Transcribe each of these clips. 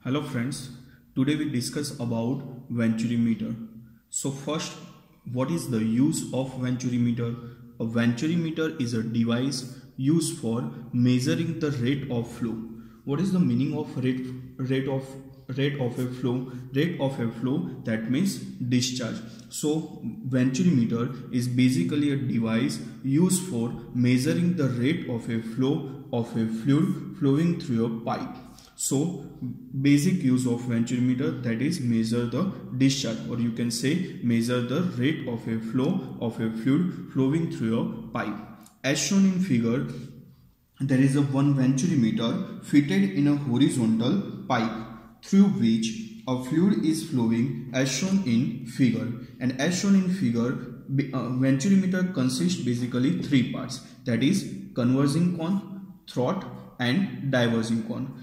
Hello friends, today we discuss about venturimeter. So first, what is the use of venturimeter? A venturimeter is a device used for measuring the rate of flow. What is the meaning of rate of a flow? Rate of a flow, that means discharge. So venturimeter is basically a device used for measuring the rate of a flow of a fluid flowing through a pipe. So basic use of venturimeter, that is measure the discharge, or you can say measure the rate of a flow of a fluid flowing through a pipe. As shown in figure, there is a one venturimeter fitted in a horizontal pipe through which a fluid is flowing as shown in figure. And as shown in figure, venturimeter consists basically three parts, that is converging cone, throat and diverging cone.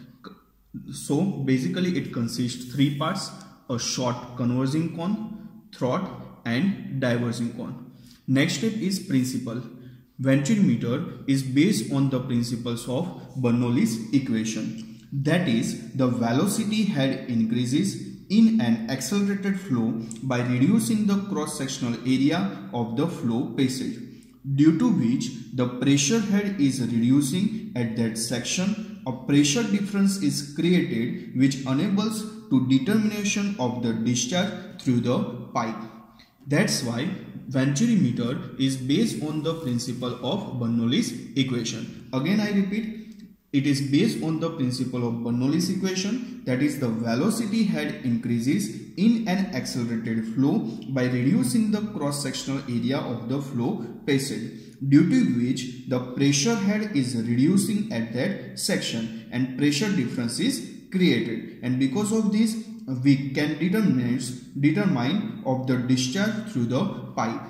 So basically it consists three parts: a short converging cone, throat and diverging cone. Next step is principle. Venturimeter is based on the principles of Bernoulli's equation. That is, the velocity head increases in an accelerated flow by reducing the cross-sectional area of the flow passage, due to which the pressure head is reducing at that section. A pressure difference is created which enables to determination of the discharge through the pipe. That's why venturimeter is based on the principle of Bernoulli's equation. Again I repeat, it is based on the principle of Bernoulli's equation, that is, the velocity head increases in an accelerated flow by reducing the cross-sectional area of the flow passage, due to which the pressure head is reducing at that section and pressure difference is created, and because of this we can determine of the discharge through the pipe.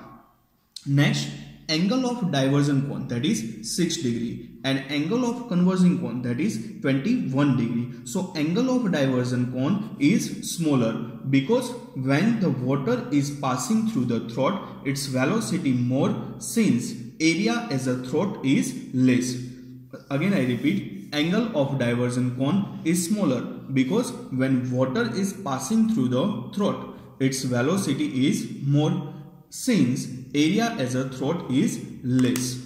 Next, angle of diversion cone, that is 6 degree, and angle of converging cone, that is 21 degree. So angle of diversion cone is smaller because when the water is passing through the throat, its velocity more, since area as a throat is less. Again I repeat, angle of diversion cone is smaller because when water is passing through the throat, its velocity is more, since area as a throat is less.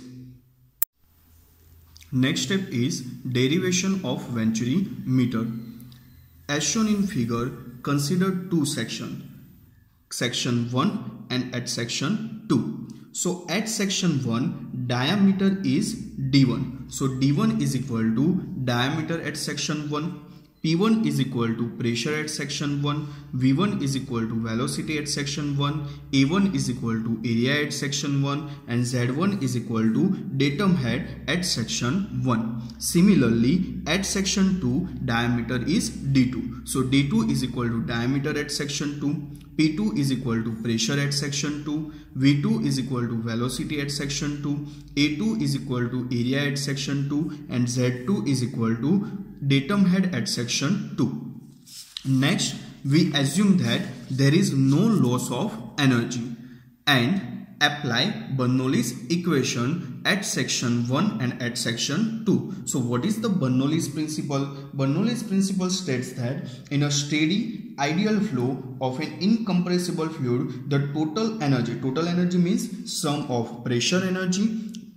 Next step is derivation of venturimeter. As shown in figure, consider two sections, section 1 and at section 2. So at section 1, diameter is d1. So d1 is equal to diameter at section 1. P1 is equal to pressure at section 1, V1 is equal to velocity at section 1, A1 is equal to area at section 1, and Z1 is equal to datum head at section 1. Similarly, at section 2, diameter is D2. So D2 is equal to diameter at section 2. P2 is equal to pressure at section 2, V2 is equal to velocity at section 2, A2 is equal to area at section 2, and Z2 is equal to datum head at section 2. Next, we assume that there is no loss of energy and apply Bernoulli's equation at section 1 and at section 2. So what is the Bernoulli's principle? Bernoulli's principle states that in a steady ideal flow of an incompressible fluid, the total energy means sum of pressure energy,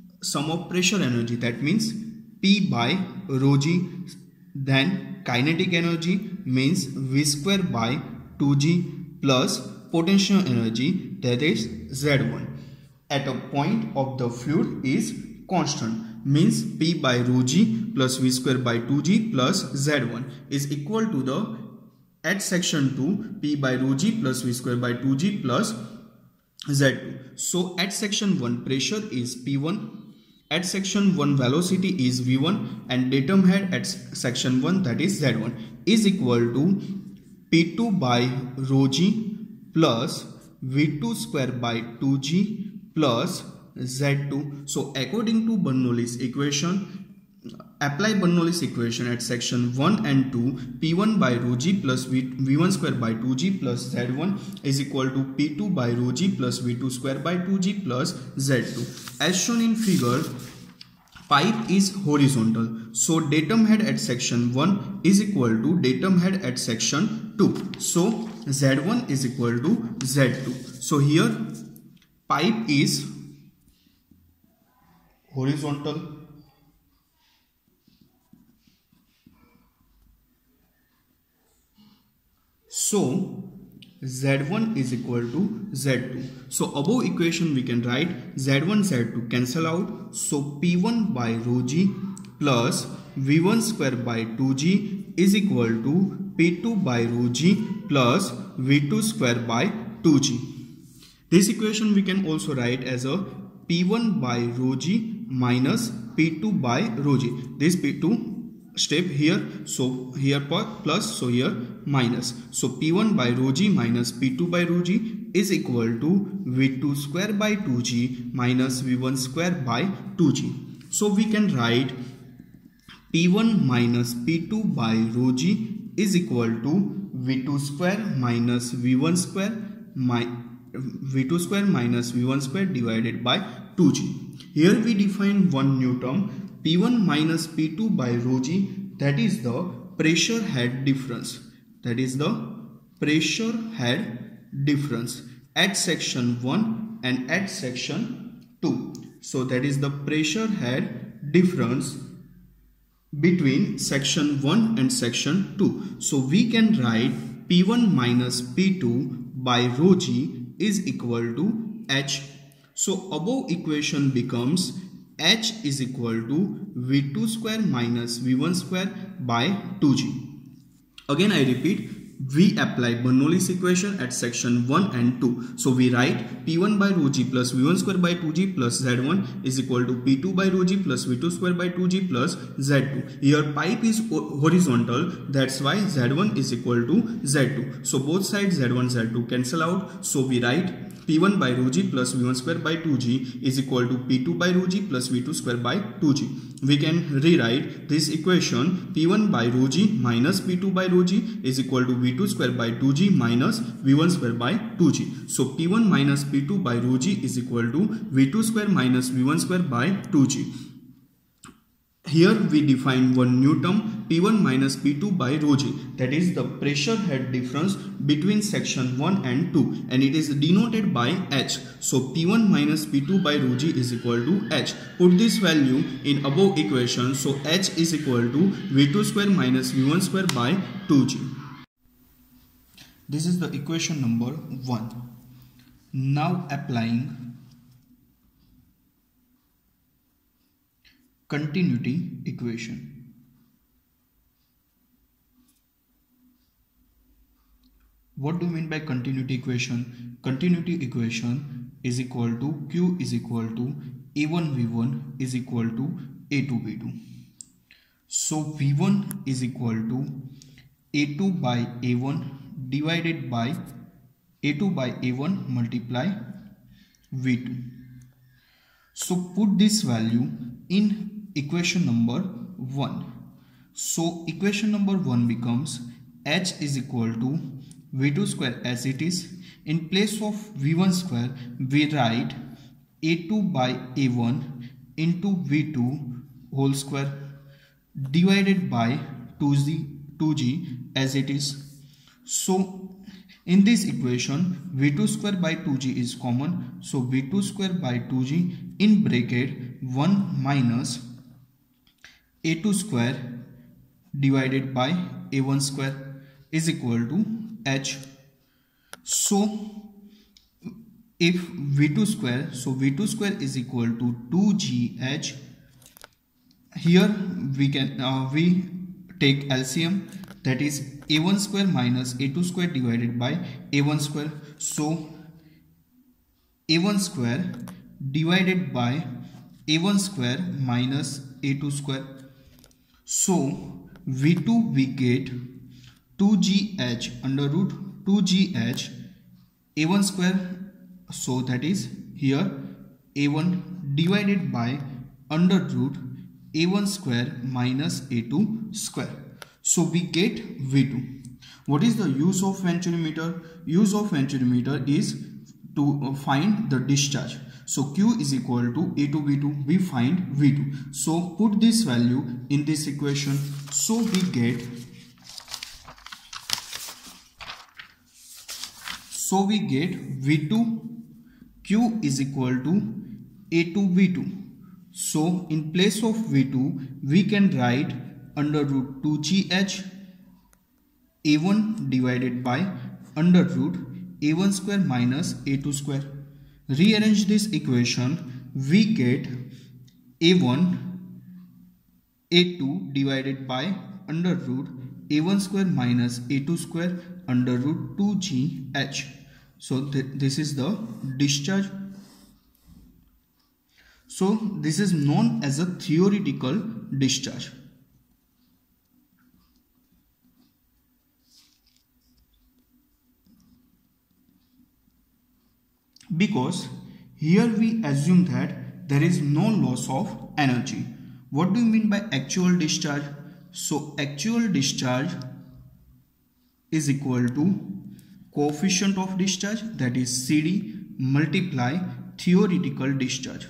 that means P by rho g, then kinetic energy means V square by 2g plus potential energy, that is Z1, at a point of the fluid is constant, means P by rho g plus V square by 2g plus Z1 is equal to the, at section 2, P by rho g plus V square by 2g plus Z2. So at section 1, pressure is P1, at section 1 velocity is V1, and datum head at section 1, that is Z1, is equal to P2 by rho g plus V2 square by 2g plus Z2. So according to Bernoulli's equation, apply Bernoulli's equation at section 1 and 2, P1 by rho g plus V1 square by 2g plus Z1 is equal to P2 by rho g plus V2 square by 2g plus Z2. As shown in figure, Pipe is horizontal, so datum head at section 1 is equal to datum head at section 2. So Z1 is equal to Z2. So here pipe is horizontal, so Z1 is equal to Z2. So above equation we can write Z1 Z2 cancel out. So P1 by rho G plus V1 square by 2G is equal to P2 by rho G plus V2 square by 2G. This equation we can also write as a P1 by rho G minus P2 by rho G. This P2 step here, so here plus, so here minus. So P1 by rho G minus P2 by rho G is equal to V2 square by 2G minus V1 square by 2G. So we can write P1 minus P2 by rho G is equal to V2 square minus V1 square V2 square minus V1 square divided by 2G. Here we define one new term, P1 minus P2 by rho G, that is the pressure head difference. That is the pressure head difference at section 1 and at section 2. So that is the pressure head difference between section 1 and section 2. So we can write P1 minus P2 by rho G is equal to H. So above equation becomes H is equal to V2 square minus V1 square by 2G. Again I repeat, we apply Bernoulli's equation at section 1 and 2. So we write P1 by rho G plus V1 square by 2G plus Z1 is equal to P2 by rho G plus V2 square by 2G plus Z2. Here pipe is horizontal, that's why Z1 is equal to Z2. So both sides Z1 Z2 cancel out. So we write P1 by rho G plus V1 square by 2G is equal to P2 by rho G plus V2 square by 2G. We can rewrite this equation, P1 by rho G minus P2 by rho G is equal to V2 square by 2G minus V1 square by 2G. So P1 minus P2 by rho G is equal to V2 square minus V1 square by 2G. Here we define one new term, P1 minus P2 by rho G, that is the pressure head difference between section 1 and 2, and it is denoted by H. So P1 minus P2 by rho G is equal to H. Put this value in above equation, so H is equal to V2 square minus V1 square by 2G. This is the equation number 1. Now applying continuity equation. What do you mean by continuity equation? Continuity equation is equal to Q is equal to A1V1 is equal to A2V2. So V1 is equal to A2 by A1 divided by A2 by A1 multiply V2. So put this value in equation number 1. So equation number 1 becomes H is equal to V2 square as it is. In place of V1 square we write A2 by A1 into V2 whole square divided by 2G as it is. So in this equation V2 square by 2G is common. So V2 square by 2G in bracket 1 minus A2 square divided by A1 square is equal to H. So if V2 square, so V2 square is equal to 2GH. Here we can we take LCM, that is A1 square minus A2 square divided by A1 square. So A1 square divided by A1 square minus A2 square. So V2 we get 2GH under root 2GH A1 square. So that is here A1 divided by under root A1 square minus A2 square. So we get V2. What is the use of venturimeter? Use of venturimeter is to find the discharge. So Q is equal to A2 V2. We find V2. So put this value in this equation. So we get V2 Q is equal to A2 V2. So in place of V2 we can write under root 2gh A1 divided by under root A1 square minus A2 square. Rearrange this equation, we get A1 A2 divided by under root A1 square minus A2 square under root 2gh. So this is the discharge. So this is known as a theoretical discharge. Because here we assume that there is no loss of energy. What do you mean by actual discharge? So actual discharge is equal to coefficient of discharge, that is CD, multiply theoretical discharge.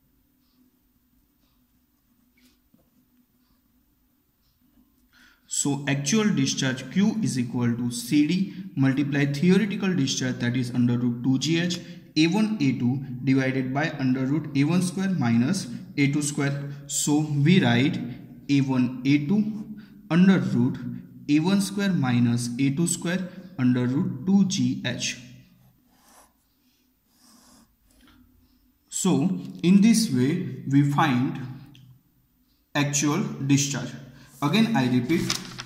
So actual discharge Q is equal to CD multiply theoretical discharge, that is under root 2gh A1 A2 divided by under root A1 square minus A2 square. So we write A1 A2 under root A1 square minus A2 square under root 2gh. So in this way we find actual discharge. Again I repeat,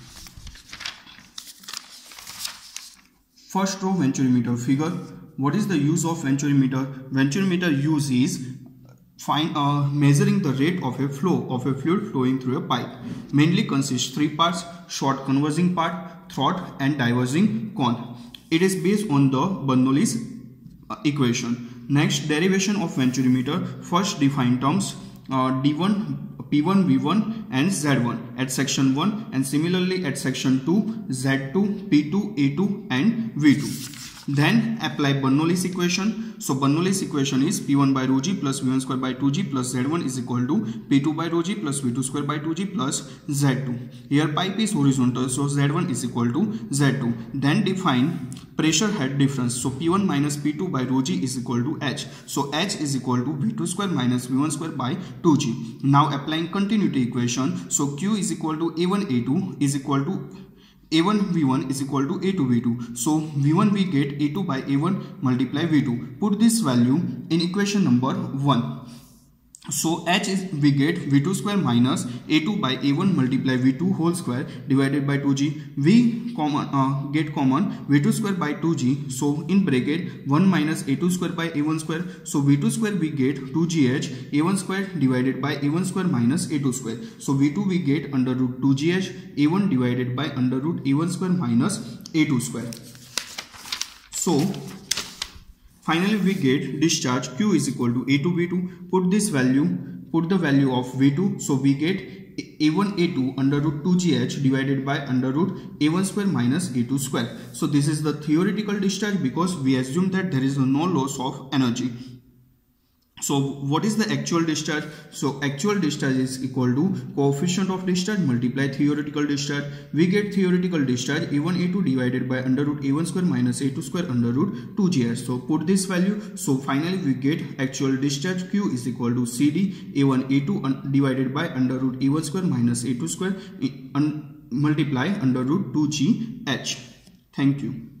first row venturimeter figure. What is the use of venturimeter? Venturimeter use is measuring the rate of a flow of a fluid flowing through a pipe. Mainly consists three parts: short converging part, throat and diverging cone. It is based on the Bernoulli's equation. Next, derivation of venturimeter. First define terms D1, P1, V1 and Z1 at section 1, and similarly at section 2 Z2, P2, A2 and V2. Then apply Bernoulli's equation. So Bernoulli's equation is P1 by rho g plus V1 square by 2g plus Z1 is equal to P2 by rho g plus V2 square by 2g plus Z2. Here pipe is horizontal, so Z1 is equal to Z2. Then define pressure head difference. So P1 minus P2 by rho g is equal to H. So H is equal to V2 square minus V1 square by 2g. Now applying continuity equation. So Q is equal to A1 A2 is equal to A1 V1 is equal to A2 V2. So V1 we get A2 by A1 multiply V2. Put this value in equation number 1. So H is we get V2 square minus A2 by A1 multiply V2 whole square divided by 2g. We get common V2 square by 2g. So in bracket 1 minus A2 square by A1 square. So V2 square we get 2gh A1 square divided by A1 square minus A2 square. So V2 we get under root 2gh A1 divided by under root A1 square minus A2 square. So finally we get discharge Q is equal to A2 V2. Put this value, put the value of V2. So we get A1 A2 under root 2gh divided by under root A1 square minus A2 square. So this is the theoretical discharge because we assume that there is no loss of energy. So what is the actual discharge? So actual discharge is equal to coefficient of discharge multiply theoretical discharge. We get theoretical discharge A1 A2 divided by under root A1 square minus A2 square under root 2gh. So put this value. So finally we get actual discharge Q is equal to CD A1 A2 divided by under root A1 square minus A2 square multiply under root 2gh. Thank you.